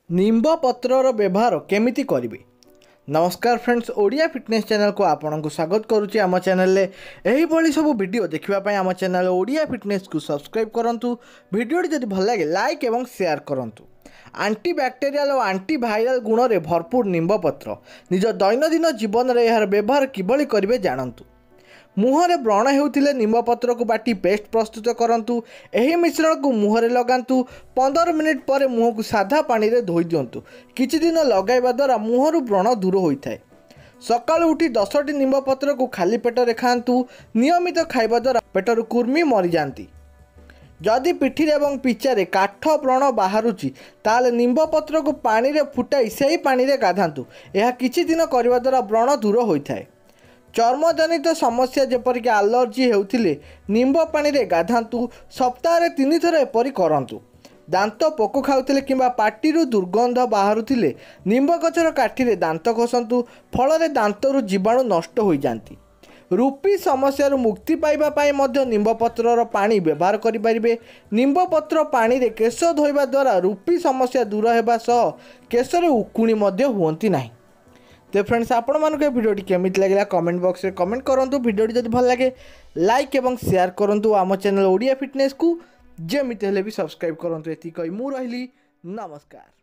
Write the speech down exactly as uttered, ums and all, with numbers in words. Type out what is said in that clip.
निम्ब पत्रर व्यवहार केमिति करिवे। नमस्कार फ्रेंड्स, ओडिया फिटनेस चैनल को आपको स्वागत करुच्ची। आम चैनल यही भाई सब वीडियो देखापी आम चैनल ओडिया फिटनेस को सब्सक्राइब करूँ। वीडियो जब भल लगे लाइक एवं शेयर करूँ। आंटी बैक्टेरियल और आंटी भाइराल गुण में भरपूर निम्ब पत्र निज दैनंदिन जीवन में यार व्यवहार किभली करेंगे जानतु। मुहरे व्रण होउथिले निम्ब पत्र को बाटी पेस्ट प्रस्तुत करंतु। एही मिश्रण को मुहरे लगांतु। पंद्रह मिनिट पर मुह को साधा पानी रे धोई दियंतु। किछि दिन लगाइबा द्वारा मुहरु व्रण दूर होइथाय। सकाळु उठी दस टी निम्ब पत्र को खाली पेट रे खांतु। नियमित खाइबा द्वारा पेटर कुर्मी मरि जांती। जदि पिठी एवं पिचारे काठ व्रण बाहरुची ताले निम्ब पत्र को पानी रे फुटाई सेही पानी रे गाधांतु। यह किछि दिन करबा द्वारा व्रण दूर होइथाय। चर्मजनित समस्या जेपरिक आलर्जी होउथिले निम्ब पानी रे गाधांतु। सप्ताह तीन थर एपरी करंतु। दांत पोक खाउथिले किंबा पाटीरू दुर्गंध बाहरुथिले निम्ब गछर काठीरे दांत घसंतु। फल दांतरू जीवाणु नष्ट हो जाती। रूपी समस्या मुक्ति पाइबा पाई मध्य निम्ब पत्रर पानी व्यवहार करि परिबे। निम्ब पत्र पानी रे केश धोइबा द्वारा रूपी समस्या दूर हेबा सह केशरे उकुणी मध्य हुअंती नाही। तो फ्रेंड्स, आपण मानक वीडियोटी केमिति लागला कमेंट बॉक्स में कमेंट करूँ। वीडियोटी जब भल लगे लाइक एवं शेयर करूँ। आम चैनल ओडिया फिटनेस को जमिते हेले भी सब्सक्राइब करूँ। ये कही मु रही नमस्कार।